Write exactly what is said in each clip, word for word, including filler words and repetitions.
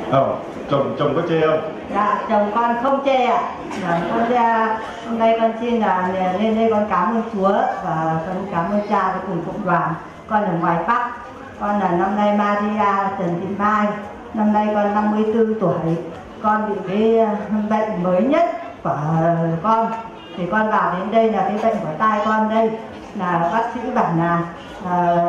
Ờ, chồng chồng có chê không? Dạ, chồng con không chê ạ. Dạ, con ra hôm nay con xin là lên đây con cảm ơn Chúa và con cảm ơn cha và cùng cộng đoàn. Con ở ngoài Bắc, con là năm nay Maria Trần Thị Mai, năm nay con năm mươi tư tuổi. Con bị cái bệnh mới nhất của con, thì con vào đến đây là cái bệnh của tai con đây, là bác sĩ bảo là à,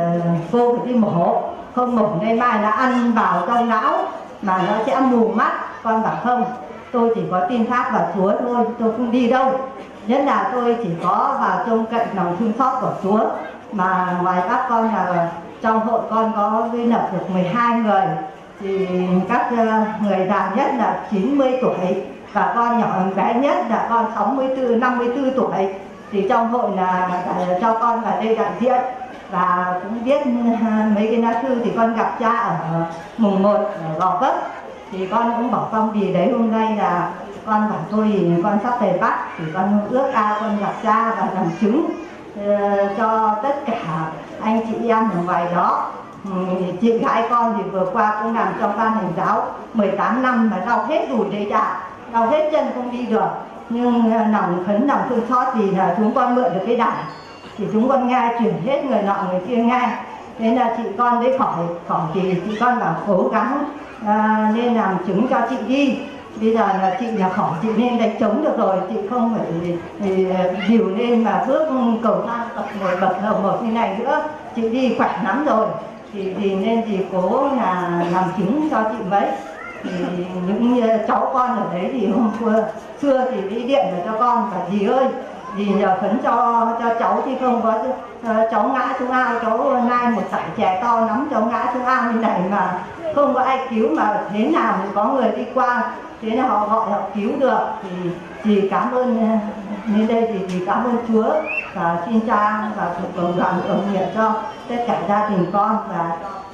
cô phải đi mổ, không mổ nay mai nó ăn vào trong não mà nó sẽ mù mắt. Con bảo không, tôi chỉ có tin thác vào Chúa thôi, tôi không đi đâu. Nhất là tôi chỉ có vào trông cậy lòng thương xót của Chúa. Mà ngoài các con là trong hội con có với lập được mười hai người, thì các người già nhất là chín mươi tuổi và con nhỏ bé nhất là con sáu mươi tư, năm mươi tư tuổi. Thì trong hội là cho con vào đây đại diện và cũng viết mấy cái lá thư. Thì con gặp cha ở mùng một ở Gò Vấp, thì con cũng bỏ phong bì đấy. Hôm nay là con bảo tôi thì con sắp về Bắc, thì con ước ao con gặp cha và làm chứng uh, cho tất cả anh chị em ở ngoài đó. Um, chị gái con thì vừa qua cũng làm trong ban hành giáo mười tám năm mà đau hết đùi đấy cha, đau hết chân không đi được. Nhưng uh, lòng khấn lòng thương xót thì là chúng con mượn được cái đàn, thì chúng con nghe chuyển hết người nọ người kia nghe. Thế là chị con đấy khỏi khỏi thì chị con bảo cố gắng à, nên làm chứng cho chị đi. Bây giờ là chị là khỏi, chị nên đánh trống được rồi, chị không phải thì, thì điều lên mà bước cầu thang bậc một bậc hầm một như này nữa. Chị đi khỏe lắm rồi, thì, thì nên chị cố là làm chứng cho chị mấy. Thì những cháu con ở đấy thì hôm xưa thì đi điện rồi cho con và dì ơi, dì nhờ khấn cho cho cháu, chứ không có uh, cháu ngã xuống ao, cháu nai một sải chè to lắm, cháu ngã xuống ao như này mà không có ai cứu, mà thế nào thì có người đi qua, thế là họ gọi họ cứu được. Thì dì cảm ơn, đến đây thì dì cảm ơn Chúa và xin cha và cộng đoàn cầu nguyện cho tất cả gia đình con và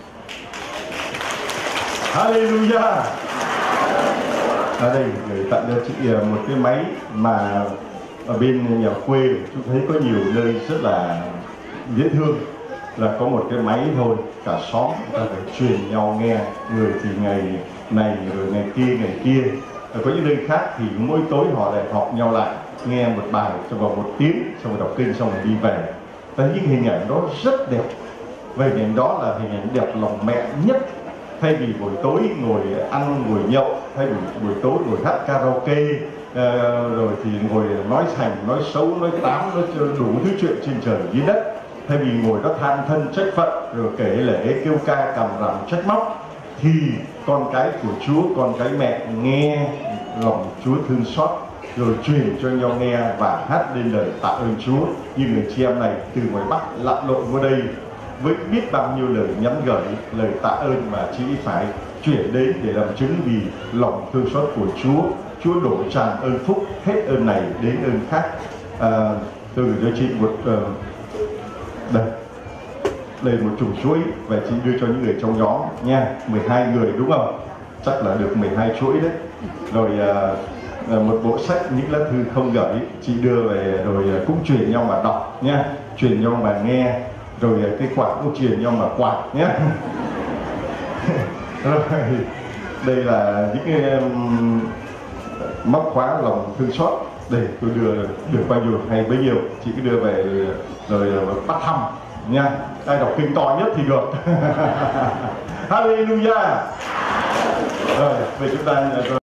Hallelujah. Ở đây người tặng cho chị một cái máy mà ở bên nhà quê chúng thấy có nhiều nơi rất là dễ thương, là có một cái máy thôi cả xóm ta phải truyền nhau nghe, người thì ngày này rồi ngày kia ngày kia. Ở có những nơi khác thì mỗi tối họ lại họp nhau lại nghe một bài trong vòng một tiếng, xong rồi đọc kinh xong rồi đi về. Ta thấy những hình ảnh đó rất đẹp. Vậy hình ảnh đó là hình ảnh đẹp lòng mẹ nhất. Thay vì buổi tối ngồi ăn ngồi nhậu, thay vì buổi tối ngồi hát karaoke, uh, rồi thì ngồi nói sành nói xấu nói tám nói đủ thứ chuyện trên trời dưới đất, thay vì ngồi đó than thân trách phận rồi kể lể kêu ca cằm rằm trách móc, thì con cái của Chúa, con cái mẹ nghe lòng Chúa thương xót rồi truyền cho nhau nghe và hát lên lời tạ ơn Chúa. Như người chị em này từ ngoài Bắc lặn lội vô đây với biết bao nhiêu lời nhắn gửi, lời tạ ơn mà chị phải chuyển đến để làm chứng vì lòng thương xót của Chúa. Chúa đổ tràn ơn phúc hết ơn này đến ơn khác. À, tôi gửi cho chị một uh, đây đây một chùm chuỗi và chị đưa cho những người trong nhóm nha, mười hai người đúng không? Chắc là được mười hai chuỗi đấy. Rồi uh, một bộ sách những lá thư không gửi chị đưa về, rồi cũng truyền nhau mà đọc nha, truyền nhau mà nghe, rồi cái quạt cũng truyền nhau mà quạt nhé. Rồi đây là những cái um, móc khóa lòng thương xót. Đây tôi đưa được bao nhiêu hay bấy nhiêu, chị cứ đưa về rồi bắt thăm nha. Ai đọc kinh to nhất thì được. Hallelujah. Rồi về chúng ta